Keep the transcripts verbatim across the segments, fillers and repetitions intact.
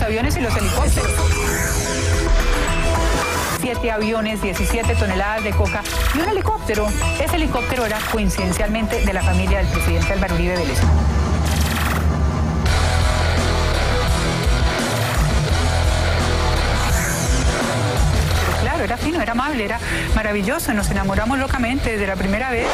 aviones y los helicópteros. Siete aviones, diecisiete toneladas de coca y un helicóptero. Ese helicóptero era coincidencialmente de la familia del presidente Álvaro Uribe Vélez. Pero claro, era fino, era amable, era maravilloso. Nos enamoramos locamente desde la primera vez.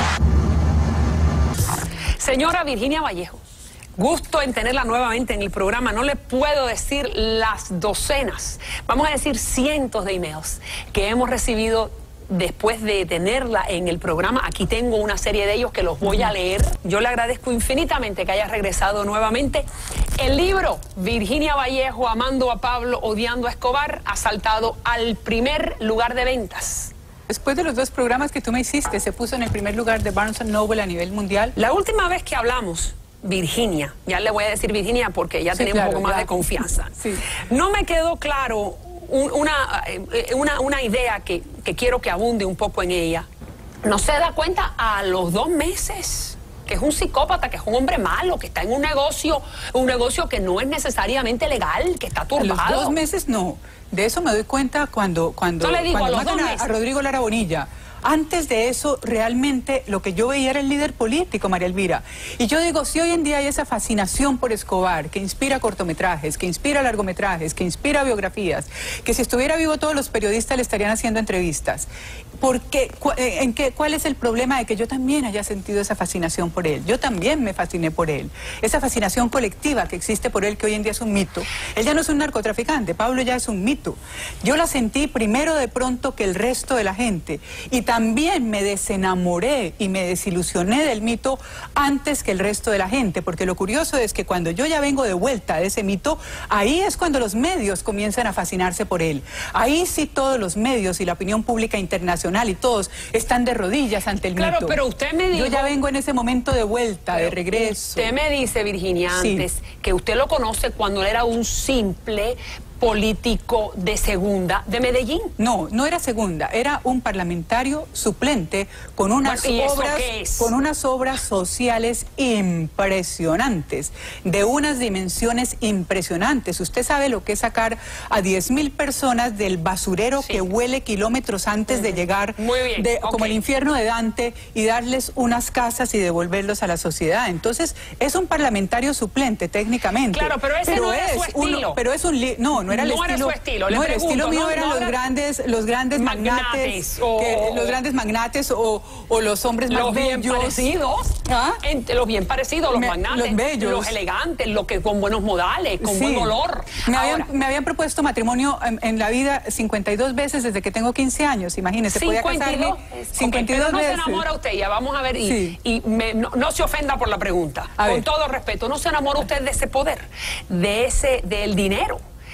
Señora Virginia Vallejo, gusto en tenerla nuevamente en el programa. No le puedo decir las docenas, vamos a decir cientos de emails que hemos recibido después de tenerla en el programa. Aquí tengo una serie de ellos que los voy a leer. Yo le agradezco infinitamente que haya regresado nuevamente. El libro Virginia Vallejo, amando a Pablo, odiando a Escobar, ha saltado al primer lugar de ventas. Después de los dos programas que tú me hiciste, se puso en el primer lugar de Barnes and Noble a nivel mundial. La última vez que hablamos, Virginia, ya le voy a decir Virginia porque ya sí, tenemos claro, un poco más claro. de confianza. Sí. No me quedó claro un, una, una, una idea que, que quiero que abunde un poco en ella. ¿No se da cuenta a los dos meses que es un psicópata, que es un hombre malo, que está en un negocio, un negocio que no es necesariamente legal, que está turbado? A los dos meses no. De eso me doy cuenta cuando, cuando, Yo le digo, cuando a, los matan dos a, a Rodrigo Lara Bonilla. Antes de eso, realmente lo que yo veía era el líder político, María Elvira. Y yo digo, si hoy en día hay esa fascinación por Escobar, que inspira cortometrajes, que inspira largometrajes, que inspira biografías, que si estuviera vivo todos los periodistas le estarían haciendo entrevistas. ¿Por qué? ¿Cu en qué, ¿Cuál es el problema de que yo también haya sentido esa fascinación por él? Yo también me fasciné por él. Esa fascinación colectiva que existe por él, que hoy en día es un mito. Él ya no es un narcotraficante, Pablo ya es un mito. Yo la sentí primero de pronto que el resto de la gente. Y también me desenamoré y me desilusioné del mito antes que el resto de la gente, porque lo curioso es que cuando yo ya vengo de vuelta de ese mito, ahí es cuando los medios comienzan a fascinarse por él. Ahí sí todos los medios y la opinión pública internacional y todos están de rodillas ante el claro, mito. Pero usted me dijo... Yo ya vengo en ese momento de vuelta, de regreso. Usted me dice, Virginia, antes, sí. que usted lo conoce cuando él era un simple político de segunda de Medellín. No, no era segunda, era un parlamentario suplente con unas bueno, ¿y eso obras, qué es? con unas obras sociales impresionantes, de unas dimensiones impresionantes. Usted sabe lo que es sacar a diez mil personas del basurero sí. que huele kilómetros antes uh-huh. de llegar, Muy bien. de, Okay. como el infierno de Dante, y darles unas casas y devolverlos a la sociedad. Entonces, es un parlamentario suplente técnicamente. Claro, pero ese pero no es es su estilo. Uno, pero es un li no, no era el no estilo. Era su estilo. Le no, pregunto, el estilo mío no, eran no los grandes, los grandes magnates, magnates o, que, los grandes magnates o, o los hombres más los bellos. Bien parecidos, ¿Ah? entre los bien parecidos, los me, magnates, los bellos, los elegantes, los que con buenos modales, con sí. buen olor. Me, Ahora, habían, me habían propuesto matrimonio en, en la vida cincuenta y dos veces desde que tengo quince años. Imagínese, podía casarme cincuenta y dos okay, pero veces. No se enamora usted, ya vamos a ver, y, sí. y me, no, no se ofenda por la pregunta, a con ver. todo respeto, ¿no se enamora usted de ese poder, de ese, del dinero?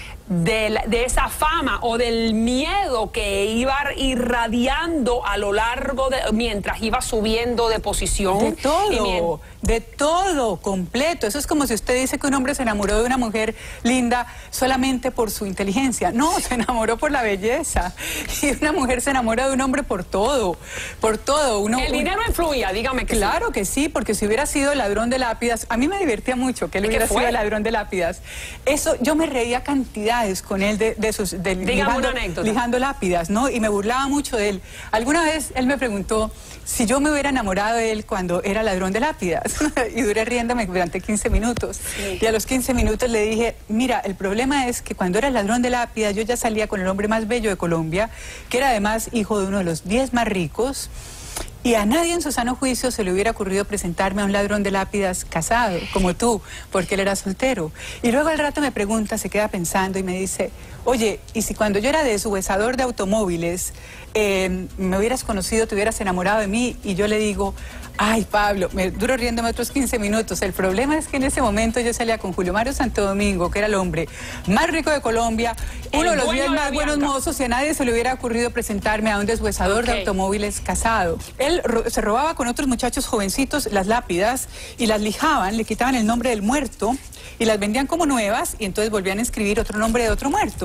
De, la, de esa fama o del miedo que iba irradiando a lo largo de, mientras iba subiendo de posición. De todo, de todo, completo. Eso es como si usted dice que un hombre se enamoró de una mujer linda solamente por su inteligencia. No, se enamoró por la belleza. Y una mujer se enamora de un hombre por todo, por todo. Uno, el dinero un... influía, dígame que Claro sí. que sí, porque si hubiera sido ladrón de lápidas, a mí me divertía mucho que él hubiera sido ladrón de lápidas. Eso, yo me reía cantidad con él de, de sus de, lijando, lijando lápidas, ¿no? Y me burlaba mucho de él. Alguna vez él me preguntó si yo me hubiera enamorado de él cuando era ladrón de lápidas. Y duré riéndome durante quince minutos. Sí. Y a los quince minutos le dije, mira, el problema es que cuando era ladrón de lápidas yo ya salía con el hombre más bello de Colombia, que era además hijo de uno de los diez más ricos. Y a nadie en su sano juicio se le hubiera ocurrido presentarme a un ladrón de lápidas casado, como tú, porque él era soltero. Y luego al rato me pregunta, se queda pensando y me dice, oye, ¿y si cuando yo era deshuesador de automóviles eh, me hubieras conocido, te hubieras enamorado de mí? Y yo le digo, ay, Pablo, me duro riéndome otros quince minutos. El problema es que en ese momento yo salía con Julio Mario Santo Domingo, que era el hombre más rico de Colombia, uno de los diez más buenos mozos, y a nadie se le hubiera ocurrido presentarme a un deshuesador okay. de automóviles casado. Él ro se robaba con otros muchachos jovencitos las lápidas y las lijaban, le quitaban el nombre del muerto y las vendían como nuevas y entonces volvían a escribir otro nombre de otro muerto.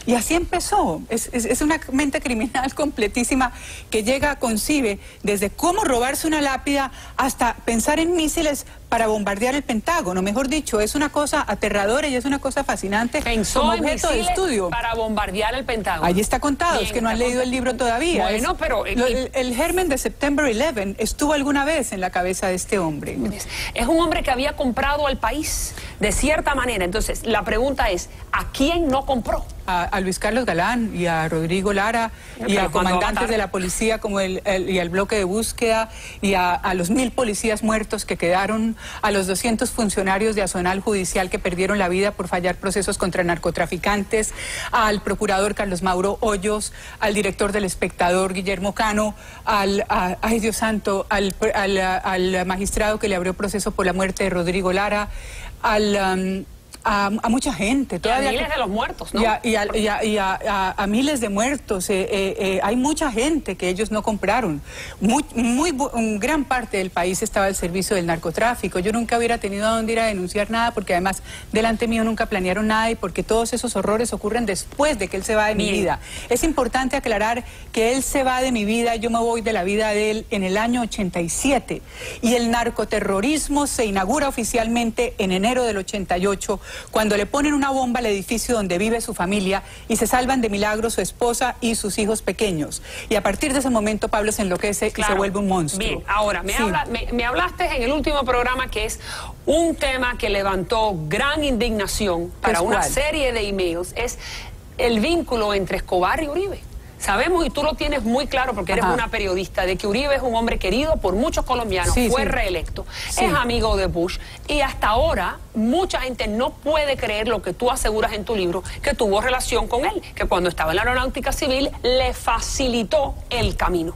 Y así empezó. Es, es, es una mente criminal completísima que llega, concibe desde cómo robarse una lápida hasta pensar en misiles para bombardear el Pentágono. Mejor dicho, es una cosa aterradora y es una cosa fascinante. Pensó como en objeto de estudio. Para bombardear el Pentágono. Ahí está contado, Bien, es que no han leído el libro todavía. Bueno, es, pero... Lo, el, el germen de September once estuvo alguna vez en la cabeza de este hombre. Es un hombre que había comprado al país, de cierta manera. Entonces, la pregunta es, ¿a quién no compró? A, a Luis Carlos Galán y a Rodrigo Lara y Pero a comandantes de la policía como el, el, y al bloque de búsqueda y a, a los mil policías muertos que quedaron, a los doscientos funcionarios de Azonal Judicial que perdieron la vida por fallar procesos contra narcotraficantes, al procurador Carlos Mauro Hoyos, al director del Espectador Guillermo Cano, al, a, ay Dios santo, al, al, al magistrado que le abrió proceso por la muerte de Rodrigo Lara, al... Um, A, a mucha gente. Todavía y a miles que, de los muertos, ¿no? Y a, y a, y a, y a, a, a miles de muertos. Eh, eh, eh, hay mucha gente que ellos no compraron. Muy, muy, un gran parte del país estaba al servicio del narcotráfico. Yo nunca hubiera tenido a dónde ir a denunciar nada porque además delante mío nunca planearon nada y porque todos esos horrores ocurren después de que él se va de Bien. mi vida. Es importante aclarar que él se va de mi vida, yo me voy de la vida de él en el año ochenta y siete y el narcoterrorismo se inaugura oficialmente en enero del ochenta y ocho cuando le ponen una bomba al edificio donde vive su familia y se salvan de milagro su esposa y sus hijos pequeños. Y a partir de ese momento Pablo se enloquece claro. y se vuelve un monstruo. Bien, ahora, me, sí. habla, me, me hablaste en el último programa que es un tema que levantó gran indignación para una cuál? serie de emails, es el vínculo entre Escobar y Uribe. Sabemos, y tú lo tienes muy claro porque eres Ajá. una periodista, de que Uribe es un hombre querido por muchos colombianos, sí, fue sí. reelecto, sí. es amigo de Bush, y hasta ahora mucha gente no puede creer lo que tú aseguras en tu libro, que tuvo relación con él, que cuando estaba en la aeronáutica civil le facilitó el camino.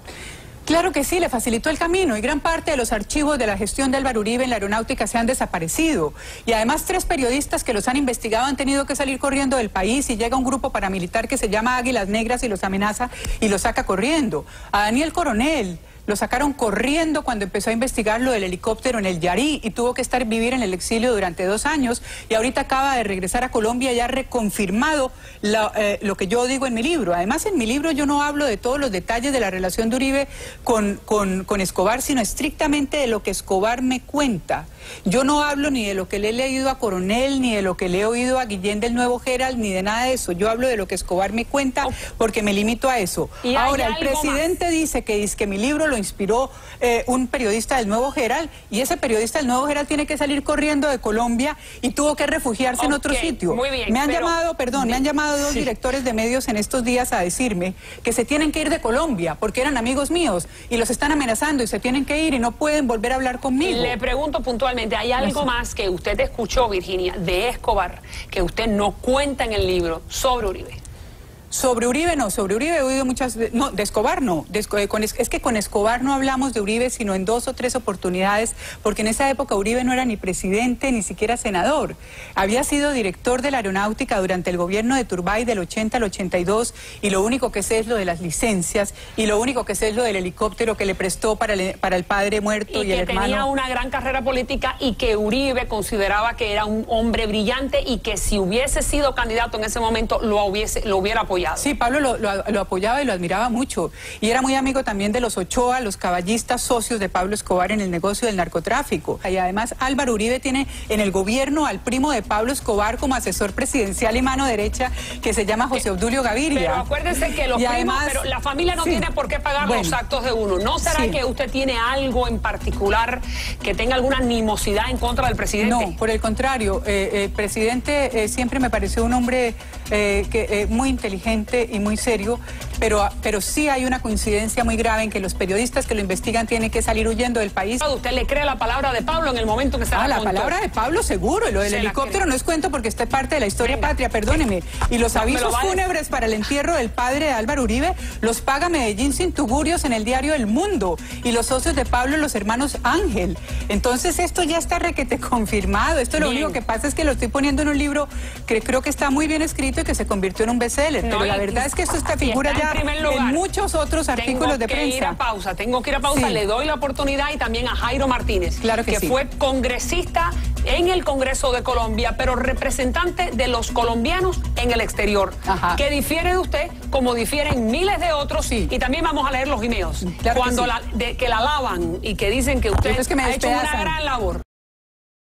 Claro que sí, le facilitó el camino y gran parte de los archivos de la gestión de Álvaro Uribe en la aeronáutica se han desaparecido. Y además tres periodistas que los han investigado han tenido que salir corriendo del país y llega un grupo paramilitar que se llama Águilas Negras y los amenaza y los saca corriendo. A Daniel Coronel lo sacaron corriendo cuando empezó a investigar lo del helicóptero en el Yarí y tuvo que estar vivir en el exilio durante dos años y ahorita acaba de regresar a Colombia y ha reconfirmado la, eh, lo que yo digo en mi libro. Además, en mi libro yo no hablo de todos los detalles de la relación de Uribe con, con, con Escobar, sino estrictamente de lo que Escobar me cuenta. Yo no hablo ni de lo que le he leído a Coronel, ni de lo que le he oído a Guillén del Nuevo Herald, ni de nada de eso. Yo hablo de lo que Escobar me cuenta porque me limito a eso. Ahora, el presidente más? dice que, dice que mi libro lo inspiró eh, un periodista del Nuevo Herald y ese periodista del Nuevo Herald tiene que salir corriendo de Colombia y tuvo que refugiarse okay, en otro sitio. Muy bien, me han pero... llamado, perdón, me han llamado dos sí. directores de medios en estos días a decirme que se tienen que ir de Colombia porque eran amigos míos y los están amenazando y se tienen que ir y no pueden volver a hablar conmigo. Le pregunto puntualmente, ¿hay algo más que usted escuchó, Virginia, de Escobar que usted no cuenta en el libro sobre Uribe? Sobre Uribe no, sobre Uribe he oído muchas veces, no, de Escobar no, de, con, es que con Escobar no hablamos de Uribe sino en dos o tres oportunidades, porque en esa época Uribe no era ni presidente ni siquiera senador, había sido director de la aeronáutica durante el gobierno de Turbay del ochenta al ochenta y dos y lo único que sé es lo de las licencias y lo único que sé es lo del helicóptero que le prestó para el, para el padre muerto y, y el hermano. Y que tenía una gran carrera política y que Uribe consideraba que era un hombre brillante y que si hubiese sido candidato en ese momento lo, hubiese, lo hubiera apoyado. Sí, Pablo lo, lo, lo apoyaba y lo admiraba mucho. Y era muy amigo también de los Ochoa, los caballistas socios de Pablo Escobar en el negocio del narcotráfico. Y además Álvaro Uribe tiene en el gobierno al primo de Pablo Escobar como asesor presidencial y mano derecha, que se llama José Obdulio Gaviria. Pero acuérdense que los y primos, además, pero la familia no sí. tiene por qué pagar bueno, los actos de uno. ¿No será sí. que usted tiene algo en particular que tenga alguna animosidad en contra del presidente? No, por el contrario. Eh, el presidente eh, siempre me pareció un hombre eh, que, eh, muy inteligente y muy serio, pero, pero sí hay una coincidencia muy grave en que los periodistas que lo investigan tienen que salir huyendo del país. ¿Usted le cree la palabra de Pablo en el momento que se ah, la la contó? palabra de Pablo seguro, lo del se helicóptero no es cuento porque está parte de la historia Venga. patria, perdóneme. Y los no, avisos fúnebres para el entierro del padre de Álvaro Uribe los paga Medellín sin tugurios en el diario El Mundo y los socios de Pablo, los hermanos Ángel. Entonces esto ya está requete confirmado. Esto lo bien. único que pasa es que lo estoy poniendo en un libro que creo que está muy bien escrito y que se convirtió en un bestseller, no, pero la verdad es que esto está figura ya en, en muchos otros artículos de prensa. Tengo que ir a pausa, tengo que ir a pausa, sí. le doy la oportunidad y también a Jairo Martínez, claro que, que sí. fue congresista en el Congreso de Colombia, pero representante de los colombianos en el exterior, Ajá. que difiere de usted como difieren miles de otros, sí. y también vamos a leer los emails, claro cuando que, sí. la, de, que la alaban y que dicen que usted es que me ha hecho una gran labor.